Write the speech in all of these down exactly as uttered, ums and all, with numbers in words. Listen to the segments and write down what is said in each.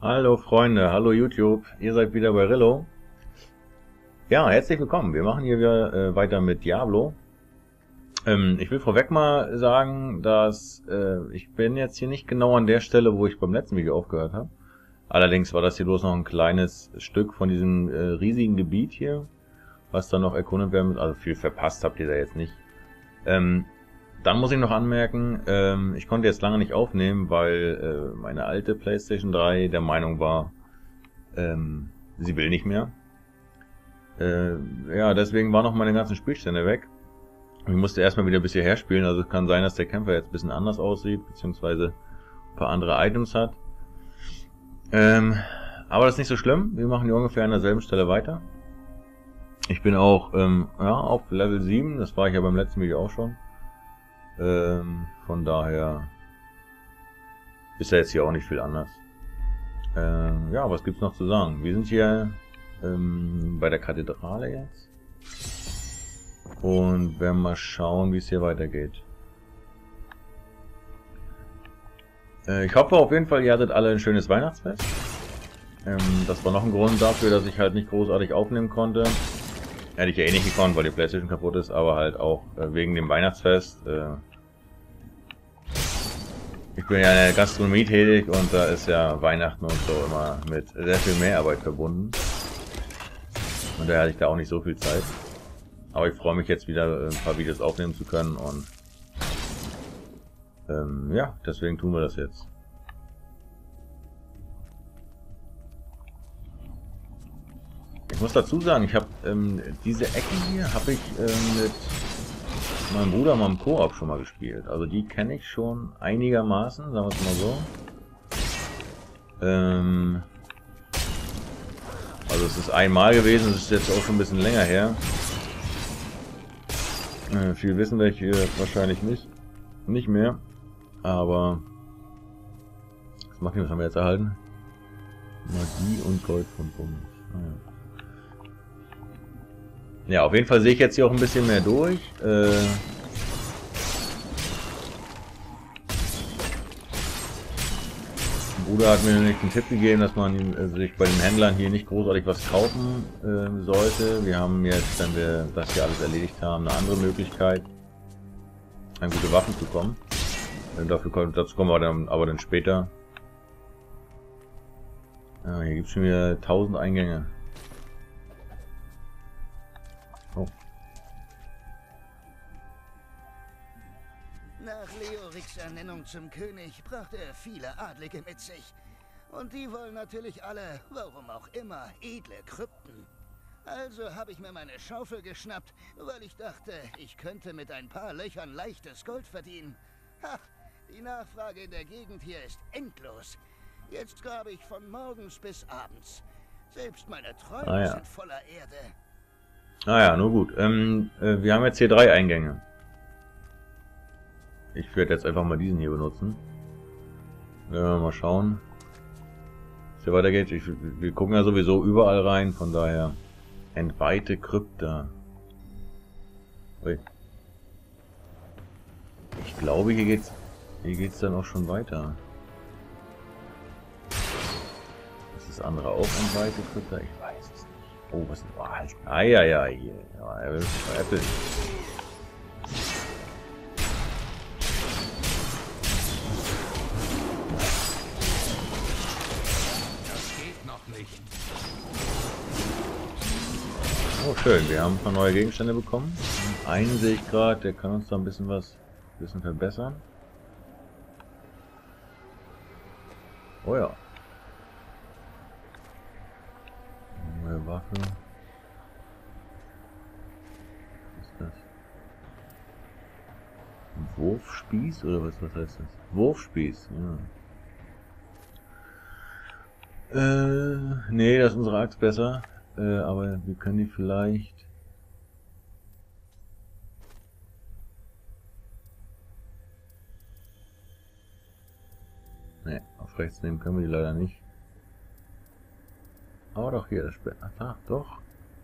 Hallo Freunde, hallo YouTube, ihr seid wieder bei Rillo. Ja, herzlich willkommen. Wir machen hier wieder äh, weiter mit Diablo. Ähm, ich will vorweg mal sagen, dass äh, ich bin jetzt hier nicht genau an der Stelle, wo ich beim letzten Video aufgehört habe. Allerdings war das hier bloß noch ein kleines Stück von diesem äh, riesigen Gebiet hier, was dann noch erkundet werden muss. Also viel verpasst habt ihr da jetzt nicht. Ähm, Dann muss ich noch anmerken, ähm, ich konnte jetzt lange nicht aufnehmen, weil äh, meine alte PlayStation drei der Meinung war, ähm, sie will nicht mehr. Äh, ja, deswegen waren noch meine ganzen Spielstände weg. Ich musste erstmal wieder bis hierher spielen, also es kann sein, dass der Kämpfer jetzt ein bisschen anders aussieht, beziehungsweise ein paar andere Items hat. Ähm, aber das ist nicht so schlimm, wir machen hier ungefähr an derselben Stelle weiter. Ich bin auch ähm, ja, auf Level sieben, das war ich ja beim letzten Video auch schon. Ähm, von daher ist ja jetzt hier auch nicht viel anders. Ähm, ja, was gibt's noch zu sagen? Wir sind hier ähm, bei der Kathedrale jetzt und werden mal schauen, wie es hier weitergeht. Äh, ich hoffe auf jeden Fall, ihr hattet alle ein schönes Weihnachtsfest. Ähm, das war noch ein Grund dafür, dass ich halt nicht großartig aufnehmen konnte. Hätte ich ja eh nicht gekonnt, weil die PlayStation kaputt ist, aber halt auch äh, wegen dem Weihnachtsfest. Äh, ich bin ja in der Gastronomie tätig und da ist ja Weihnachten und so immer mit sehr viel Mehrarbeit verbunden. Und daher hatte ich da auch nicht so viel Zeit. Aber ich freue mich jetzt wieder ein paar Videos aufnehmen zu können und ähm, ja, deswegen tun wir das jetzt. Ich muss dazu sagen, ich habe ähm, diese Ecken hier habe ich ähm, mit meinem Bruder mal im Koop schon mal gespielt. Also die kenne ich schon einigermaßen, sagen wir es mal so. Ähm, also es ist einmal gewesen, es ist jetzt auch schon ein bisschen länger her. Äh, viel wissen werde ich hier wahrscheinlich nicht, nicht mehr. Aber was macht die, was haben wir jetzt erhalten? Magie und Gold von Bums. Ah, ja. Ja, auf jeden Fall sehe ich jetzt hier auch ein bisschen mehr durch. Äh, Bruder hat mir nämlich den Tipp gegeben, dass man äh, sich bei den Händlern hier nicht großartig was kaufen äh, sollte. Wir haben jetzt, wenn wir das hier alles erledigt haben, eine andere Möglichkeit, an gute Waffen zu kommen. Äh, dafür, dazu kommen wir dann, aber dann später. Ja, hier gibt es schon wieder tausend Eingänge. Oh. Nach Leoriks Ernennung zum König brachte er viele Adlige mit sich. Und die wollen natürlich alle, warum auch immer, edle Krypten. Also habe ich mir meine Schaufel geschnappt, weil ich dachte, ich könnte mit ein paar Löchern leichtes Gold verdienen. Ha, die Nachfrage in der Gegend hier ist endlos. Jetzt grabe ich von morgens bis abends. Selbst meine Träume Ah, ja. sind voller Erde. Ah ja, nur gut. Ähm, äh, wir haben jetzt hier drei Eingänge. Ich werde jetzt einfach mal diesen hier benutzen. Werden wir mal schauen, wie es hier weitergeht. Ich, wir gucken ja sowieso überall rein, von daher. Entweihte Krypta. Ui. Ich glaube, hier geht's, hier geht's dann auch schon weiter. Ist das andere auch entweihte Krypta? Ich weiß es nicht. Oh, was ist das? Oh, halt. Ah, ja, ja, hier. Ja, er will veräppeln. Oh schön, wir haben ein paar neue Gegenstände bekommen. Einen sehe ich gerade, der kann uns da ein bisschen was ein bisschen verbessern. Oh ja. Neue Waffe. Was ist das? Ein Wurfspieß oder was, was heißt das? Wurfspieß, ja. Äh, nee, das ist unsere Axt besser. Äh, aber wir können die vielleicht... Ne, auf rechts nehmen können wir die leider nicht. Aber doch hier, das Speer. Ach doch.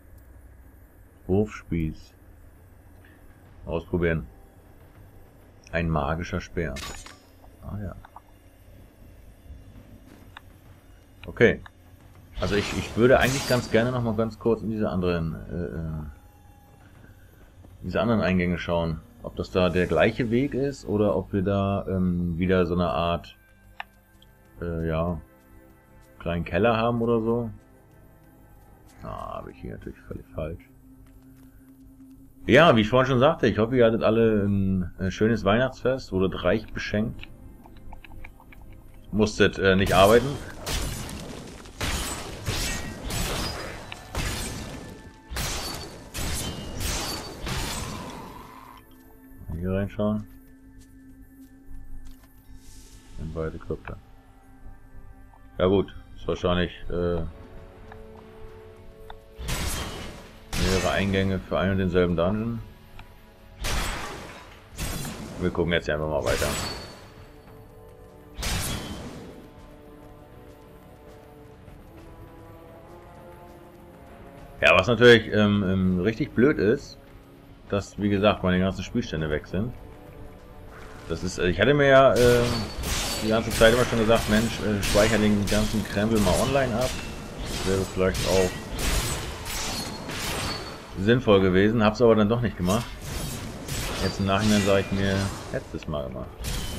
Wurfspieß. Ausprobieren. Ein magischer Speer. Ah ja. Okay. Also ich, ich würde eigentlich ganz gerne noch mal ganz kurz in diese anderen äh, diese anderen Eingänge schauen. Ob das da der gleiche Weg ist oder ob wir da ähm, wieder so eine Art äh, ja kleinen Keller haben oder so. Ah, habe ich hier natürlich völlig falsch. Ja, wie ich vorhin schon sagte, ich hoffe, ihr hattet alle ein, ein schönes Weihnachtsfest, wurdet reich beschenkt. Musstet äh, nicht arbeiten. Hier reinschauen. In beide Krypta. Ja gut, ist wahrscheinlich äh, mehrere Eingänge für einen und denselben Dungeon. Wir gucken jetzt einfach mal weiter. Ja, was natürlich ähm, ähm, richtig blöd ist, dass, wie gesagt, meine ganzen Spielstände weg sind. Das ist, ich hatte mir ja äh, die ganze Zeit immer schon gesagt, Mensch, äh, speichere den ganzen Krempel mal online ab. Das wäre vielleicht auch sinnvoll gewesen, hab's aber dann doch nicht gemacht. Jetzt im Nachhinein sage ich mir, hättest es mal gemacht.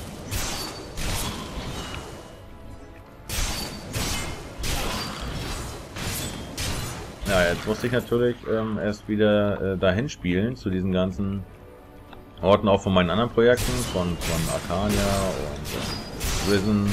Ja, jetzt musste ich natürlich ähm, erst wieder äh, dahin spielen, zu diesen ganzen Orten, auch von meinen anderen Projekten, von, von Arcania und äh, Risen.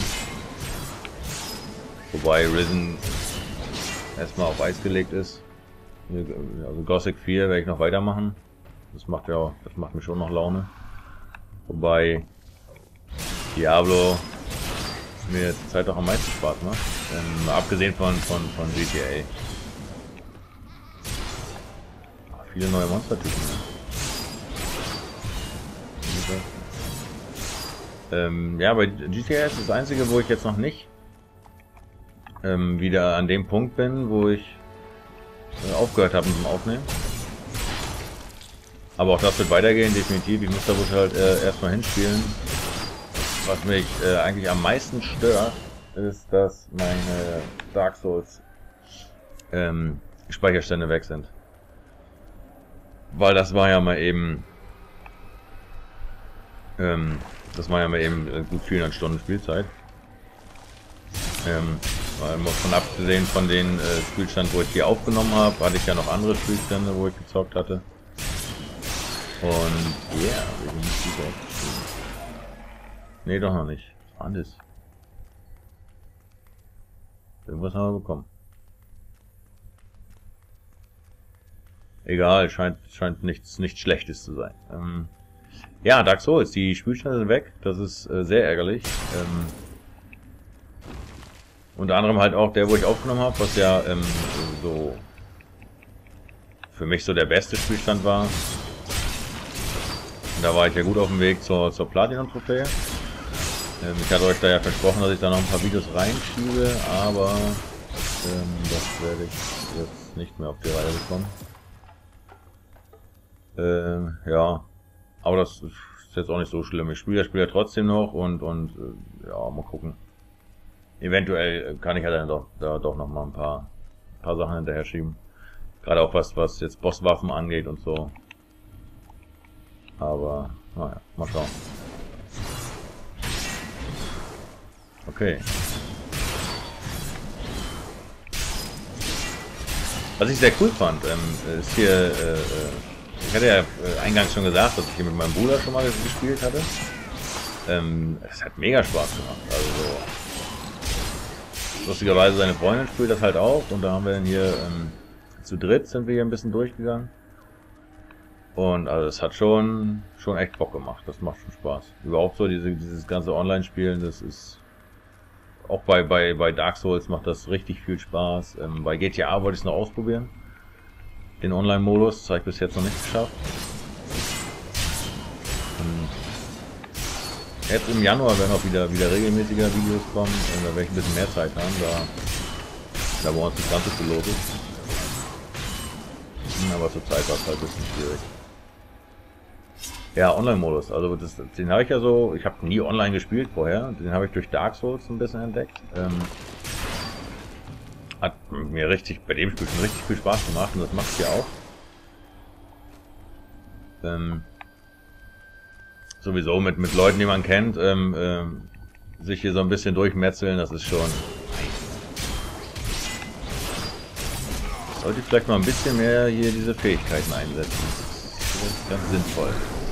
Wobei Risen erstmal auf Eis gelegt ist. Also Gothic vier werde ich noch weitermachen. Das macht ja, das macht mir schon noch Laune. Wobei Diablo mir zur Zeit auch am meisten Spaß macht. Ähm, abgesehen von, von, von G T A. Viele neue Monstertypen. Ne? Ähm, ja, bei G T A ist das einzige, wo ich jetzt noch nicht ähm, wieder an dem Punkt bin, wo ich äh, aufgehört habe mit dem Aufnehmen. Aber auch das wird weitergehen, definitiv. Ich muss da wohl halt äh, erstmal hinspielen. Was mich äh, eigentlich am meisten stört, ist, dass meine Dark Souls ähm, Speicherstände weg sind. Weil das war ja mal eben, ähm, das war ja mal eben gut vierhundert Stunden Spielzeit. Ähm, weil von abgesehen von den äh, Spielständen, wo ich hier aufgenommen habe, hatte ich ja noch andere Spielstände, wo ich gezockt hatte. Und ja, yeah, wir sind nicht gut aufgeschrieben. Nee, doch noch nicht. Was war das? Irgendwas haben wir bekommen. Egal, scheint, scheint nichts, nichts Schlechtes zu sein. Ähm, ja, Dark Souls, die Spielstände sind weg. Das ist äh, sehr ärgerlich. Ähm, unter anderem halt auch der, wo ich aufgenommen habe, was ja ähm, so für mich so der beste Spielstand war. Und da war ich ja gut auf dem Weg zur, zur Platinum-Trophäe. Ähm, ich hatte euch da ja versprochen, dass ich da noch ein paar Videos reinschiebe, aber ähm, das werde ich jetzt nicht mehr auf die Reihe bekommen. Ähm, ja, aber das ist jetzt auch nicht so schlimm. Ich spiele das Spiel ja trotzdem noch und und äh, ja, mal gucken. Eventuell kann ich ja dann doch da doch noch mal ein paar paar Sachen hinterher schieben. Gerade auch was was jetzt Bosswaffen angeht und so. Aber naja, mal schauen. Okay. Was ich sehr cool fand, ähm, ist hier äh, ich hatte ja eingangs schon gesagt, dass ich hier mit meinem Bruder schon mal gespielt hatte. Ähm, es hat mega Spaß gemacht. Also lustigerweise seine Freundin spielt das halt auch und da haben wir dann hier ähm, zu dritt sind wir hier ein bisschen durchgegangen. Und also es hat schon schon echt Bock gemacht. Das macht schon Spaß. Überhaupt so diese, dieses ganze Online-Spielen, das ist auch bei bei bei Dark Souls macht das richtig viel Spaß. Ähm, bei G T A wollte ich es noch ausprobieren. Den Online-Modus, das habe ich bis jetzt noch nicht geschafft. Und jetzt im Januar werden auch wieder wieder regelmäßiger Videos kommen, und da werde ich ein bisschen mehr Zeit haben, da, da bei uns das Ganze zu los ist. Aber zur Zeit war es halt ein bisschen schwierig. Ja, Online-Modus, also das, den habe ich ja so, ich habe nie online gespielt vorher, den habe ich durch Dark Souls ein bisschen entdeckt. Ähm, Hat mir richtig, bei dem Spiel schon richtig viel Spaß gemacht und das macht es hier auch. Ähm, sowieso mit, mit Leuten, die man kennt, ähm, ähm, sich hier so ein bisschen durchmetzeln, das ist schon... Ich sollte vielleicht mal ein bisschen mehr hier diese Fähigkeiten einsetzen. Das ist ganz sinnvoll.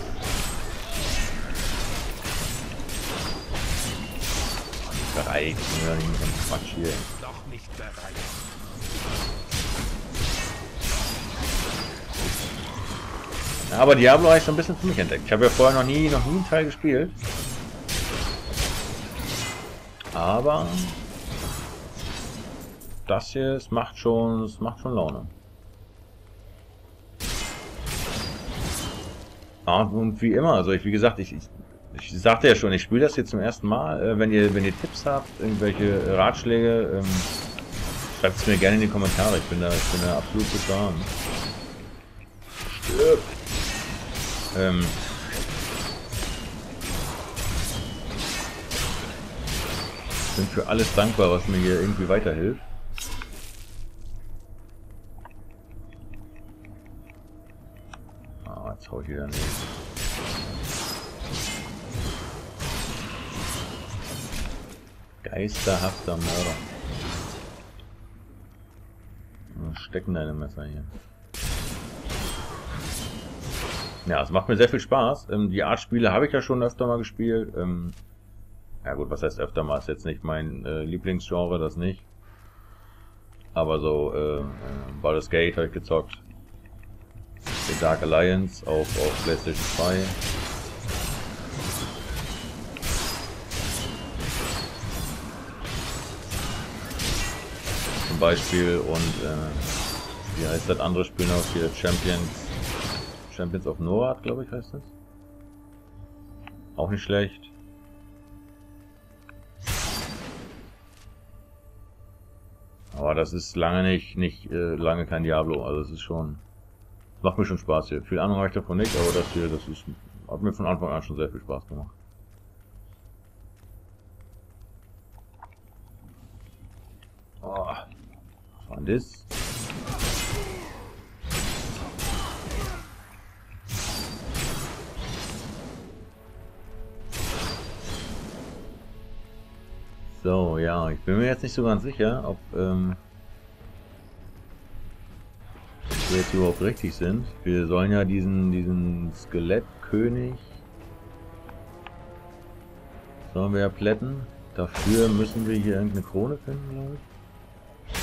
Bereit, ja, nicht mit dem Quatsch hier. Noch nicht bereit. Ja, aber Diablo habe ich so ein bisschen für mich entdeckt. Ich habe ja vorher noch nie, noch nie einen Teil gespielt. Aber das hier, es macht schon, es macht schon Laune. Ah, und wie immer, also ich, wie gesagt, ich, ich, ich sagte ja schon, ich spiele das jetzt zum ersten Mal. Äh, wenn ihr, wenn ihr Tipps habt, irgendwelche Ratschläge, ähm, schreibt es mir gerne in die Kommentare. Ich bin da, ich bin da absolut gut dran. Stirb. Ähm, ich bin für alles dankbar, was mir hier irgendwie weiterhilft. Ah, jetzt hau ich wieder nicht. Geisterhafter Mörder. Was stecken deine Messer hier? Ja, es macht mir sehr viel Spaß. Ähm, die Art Spiele habe ich ja schon öfter mal gespielt. Ähm, ja gut, was heißt öfter mal? Ist jetzt nicht mein äh, Lieblingsgenre, das nicht. Aber so äh, äh, Baldur's Gate habe ich gezockt. The Dark Alliance auf, auf PlayStation zwei. Zum Beispiel und äh, wie heißt das andere Spiel noch? Hier Champions. Champions of Norad, glaube ich, heißt das. Auch nicht schlecht. Aber das ist lange nicht, nicht äh, lange kein Diablo. Also es ist schon, macht mir schon Spaß hier. Viel Ahnung habe ich davon nicht, aber das hier, das ist, hat mir von Anfang an schon sehr viel Spaß gemacht. Oh, was war denn das? So, ja, ich bin mir jetzt nicht so ganz sicher, ob ähm, wir jetzt überhaupt richtig sind. Wir sollen ja diesen, diesen Skelettkönig sollen wir ja plätten. Dafür müssen wir hier irgendeine Krone finden, glaube ich.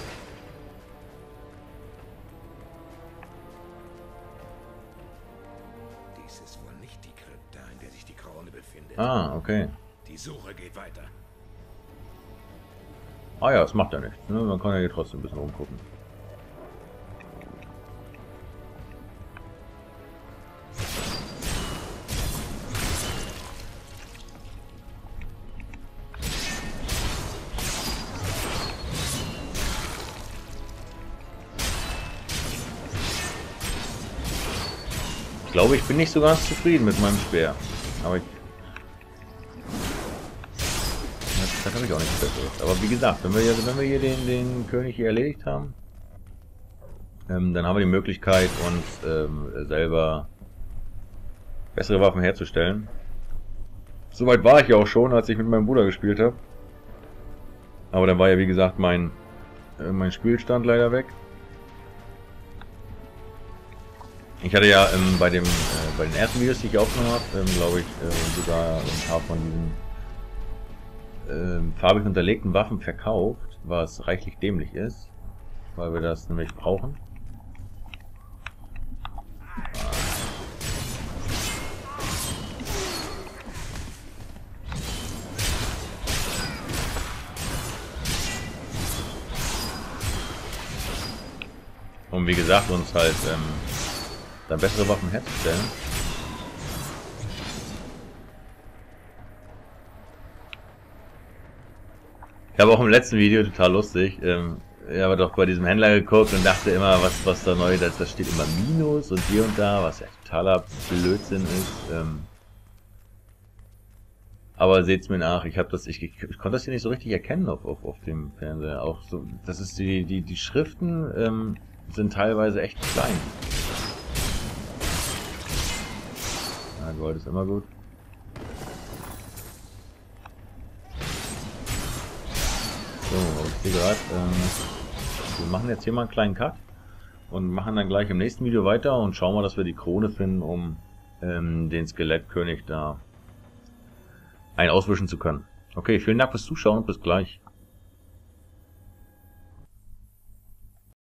Dies ist wohl nicht die Krypta, in der sich die Krone befindet. Ah, okay. Die Suche geht weiter. Ah ja, das macht ja nichts. Ne? Man kann ja hier trotzdem ein bisschen rumgucken. Ich glaube, ich bin nicht so ganz zufrieden mit meinem Speer. Aber ich... Das habe ich auch nicht besseres. Aber wie gesagt, wenn wir hier, wenn wir hier den, den König hier erledigt haben, ähm, dann haben wir die Möglichkeit, uns ähm, selber bessere Waffen herzustellen. Soweit war ich ja auch schon, als ich mit meinem Bruder gespielt habe. Aber dann war ja wie gesagt mein, äh, mein Spielstand leider weg. Ich hatte ja ähm, bei, dem, äh, bei den ersten Videos, die ich aufgenommen habe, ähm, glaube ich, äh, sogar ein paar von diesen Ähm, farbig unterlegten Waffen verkauft, was reichlich dämlich ist, weil wir das nämlich brauchen. Um wie gesagt uns halt ähm, dann bessere Waffen herzustellen. Ich habe auch im letzten Video total lustig, ähm, ich habe doch bei diesem Händler geguckt und dachte immer, was, was da neu ist, da steht immer Minus und hier und da, was ja totaler Blödsinn ist. Ähm, Aber seht's mir nach, ich habe das, ich, ich, ich konnte das hier nicht so richtig erkennen auf, auf, auf dem Fernseher. Auch so, das ist die, die, die Schriften ähm, sind teilweise echt klein. Ja, Gold ist immer gut. So, ich sehe gerade, ähm, wir machen jetzt hier mal einen kleinen Cut und machen dann gleich im nächsten Video weiter und schauen mal, dass wir die Krone finden, um ähm, den Skelettkönig da ein auswischen zu können. Okay, vielen Dank fürs Zuschauen und bis gleich.